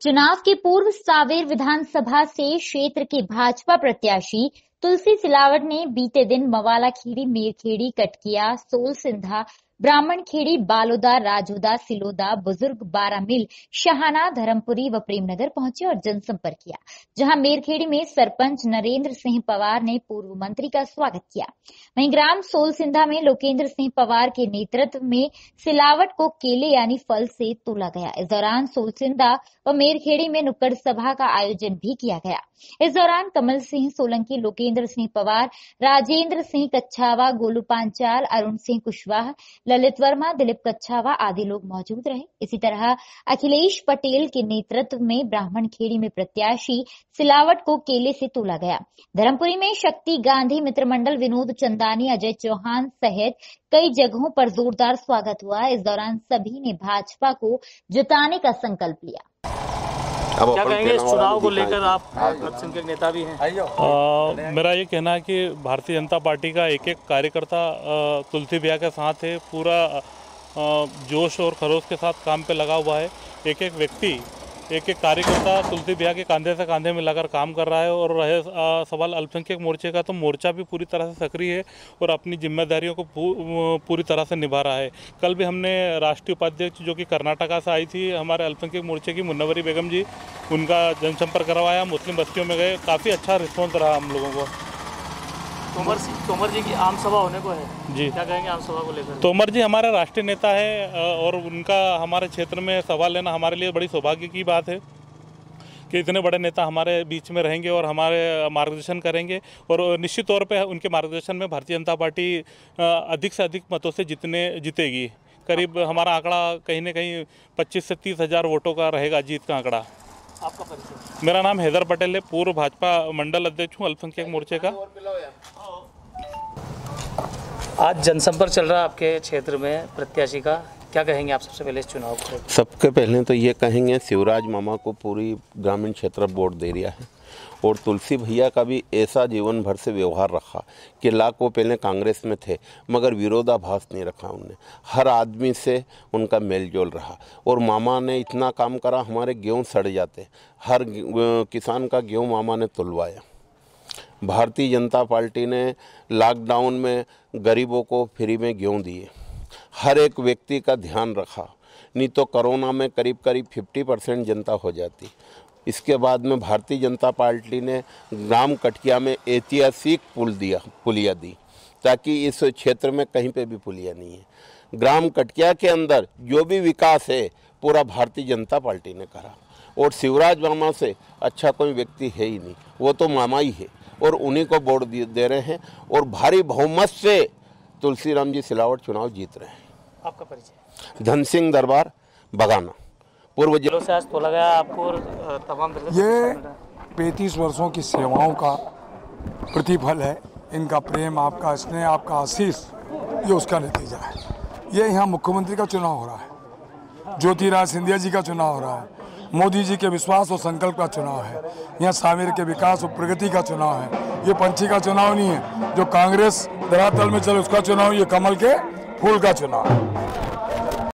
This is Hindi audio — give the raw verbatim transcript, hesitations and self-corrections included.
चुनाव के पूर्व सांवेर विधानसभा से क्षेत्र के भाजपा प्रत्याशी तुलसी सिलावट ने बीते दिन मवाला खेड़ी, मेरखेड़ी, कटकिया, सोल सिंधा, ब्राह्मण खेड़ी, बालोदा, राजोदा, सिलोदा, बुजुर्ग, बारामिल, शहाना, धर्मपुरी व प्रेमनगर पहुंचे और जनसंपर्क किया, जहां मेरखेड़ी में सरपंच नरेंद्र सिंह पवार ने पूर्व मंत्री का स्वागत किया। वहीं ग्राम सोल सिंधा में लोकेंद्र सिंह पवार के नेतृत्व में सिलावट को केले यानी फल से तोला गया। इस दौरान सोल सिंधा व मेरखेड़ी में नुक्कड़ सभा का आयोजन भी किया गया। इस दौरान कमल सिंह सोलंकी, लोकेंद्र सिंह पवार, राजेंद्र सिंह कच्छावा, गोलू पांचाल, अरुण सिंह कुशवाहा, ललित वर्मा, दिलीप कच्छावा आदि लोग मौजूद रहे। इसी तरह अखिलेश पटेल के नेतृत्व में ब्राह्मण खेड़ी में प्रत्याशी सिलावट को केले से तोला गया। धर्मपुरी में शक्ति गांधी मित्र मंडल, विनोद चंदानी, अजय चौहान सहित कई जगहों पर जोरदार स्वागत हुआ। इस दौरान सभी ने भाजपा को जिताने का संकल्प लिया। क्या कहेंगे इस चुनाव को लेकर? आप अल्पसंख्यक के नेता भी हैं। आ, मेरा ये कहना है कि भारतीय जनता पार्टी का एक एक कार्यकर्ता तुलसी भैया के साथ है, पूरा आ, जोश और खरोश के साथ काम पे लगा हुआ है। एक एक व्यक्ति, एक एक कार्यकर्ता तुलसी भैया के कंधे से कंधे मिलाकर काम कर रहा है। और रहे आ, सवाल अल्पसंख्यक मोर्चे का, तो मोर्चा भी पूरी तरह से सक्रिय है और अपनी जिम्मेदारियों को पू, पूरी तरह से निभा रहा है। कल भी हमने राष्ट्रीय उपाध्यक्ष जो कि कर्नाटका से आई थी, हमारे अल्पसंख्यक मोर्चे की मुन्नवरी बेगम जी, उनका जनसंपर्क करवाया। मुस्लिम बस्तियों में गए, काफ़ी अच्छा रिस्पॉन्स रहा हम लोगों को। तोमर तोमर जी की आम सभा होने को है जी, क्या कहेंगे आम सभा को लेकर? तोमर जी हमारे राष्ट्रीय नेता है और उनका हमारे क्षेत्र में सभा लेना हमारे लिए बड़ी सौभाग्य की बात है कि इतने बड़े नेता हमारे बीच में रहेंगे और हमारे मार्गदर्शन करेंगे। और निश्चित तौर पे उनके मार्गदर्शन में भारतीय जनता पार्टी अधिक से अधिक मतों से जीतने जीतेगी। करीब हमारा आंकड़ा कहीं ना कहीं पच्चीस से तीस हज़ार वोटों का रहेगा, जीत का आंकड़ा। आपका परिचय? मेरा नाम हैदर पटेल है, पूर्व भाजपा मंडल अध्यक्ष हूँ अल्पसंख्यक मोर्चे का। आज जनसंपर्क चल रहा है आपके क्षेत्र में प्रत्याशी का, क्या कहेंगे आप सबसे पहले इस चुनाव को? सबके पहले तो ये कहेंगे शिवराज मामा को पूरी ग्रामीण क्षेत्र वोट दे दिया है और तुलसी भैया का भी ऐसा जीवन भर से व्यवहार रखा कि लाख वो पहले कांग्रेस में थे मगर विरोधाभास नहीं रखा उनने। हर आदमी से उनका मेल जोल रहा और मामा ने इतना काम करा, हमारे गेहूँ सड़ जाते, हर किसान का गेहूँ मामा ने तुलवाया। भारतीय जनता पार्टी ने लॉकडाउन में गरीबों को फ्री में गेहूँ दिए, हर एक व्यक्ति का ध्यान रखा, नहीं तो कोरोना में करीब करीब पचास परसेंट जनता हो जाती। इसके बाद में भारतीय जनता पार्टी ने ग्राम कटकिया में ऐतिहासिक पुल दिया पुलिया दी, ताकि इस क्षेत्र में कहीं पे भी पुलिया नहीं है। ग्राम कटकिया के अंदर जो भी विकास है पूरा भारतीय जनता पार्टी ने करा और शिवराज मामा से अच्छा कोई व्यक्ति है ही नहीं, वो तो मामा ही है और उन्हीं को वोट दे रहे हैं और भारी बहुमत से तुलसीराम जी सिलावट चुनाव जीत रहे हैं। आपका परिचय? धन सिंह दरबार, बगाना, पूर्व जिलों से आज तोला गया आपको तमाम। ये पैंतीस वर्षों की सेवाओं का प्रतिफल है, इनका प्रेम, आपका स्नेह, आपका आशीष, ये उसका नतीजा है। ये यहाँ मुख्यमंत्री का चुनाव हो रहा है, ज्योतिराज सिंधिया जी का चुनाव हो रहा है, मोदी जी के विश्वास और संकल्प का चुनाव है, यहाँ सांवेर के विकास और प्रगति का चुनाव है। ये पंछी का चुनाव नहीं है जो कांग्रेस धरातल में चले उसका चुनाव, ये कमल के फूल का चुनाव है।